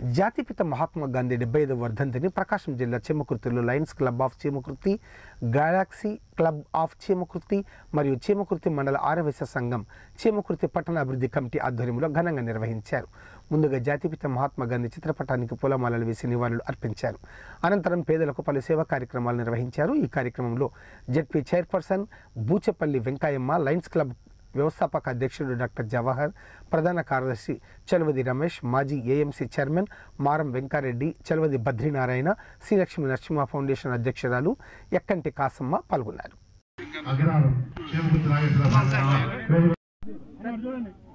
జాతిపిత మహాత్మా గాంధీ 75వ వర్ధంతిని ప్రకాశం జిల్లా చీమకుర్తిలో lions club of Chimakurthi, galaxy club of Chimakurthi మరియు చీమకుర్తి మండల ఆర్యవైశ్య సంఘం చీమకుర్తి పట్టణ అభివృద్ధి కమిటీ ఆధ్వర్యంలో ఘనంగా నిర్వహించారు. ముందుగా జాతిపిత మహాత్మా గాంధీ చిత్రపటానికి పూలమాలలు వేసి నివాళులు అర్పించారు. అనంతరం పేదలకు పలు సేవా కార్యక్రమాలు నిర్వహించారు. ఈ కార్యక్రమంలో ZP chairperson Boochepalli Venkayamma, lions club వ్యవస్థాపక అధ్యక్షుడు డాక్టర్ జవహర్, ప్రధాన కార్యదర్శి చలవది రమేష్, మాజీ AMC chairman Maram Venkareddy, Chalavadi Badrinarayana, Srilakshmi Narasimha foundation అధ్యక్షురాలు ఎక్కంటి కాసమ్మ పాల్గొన్నారు.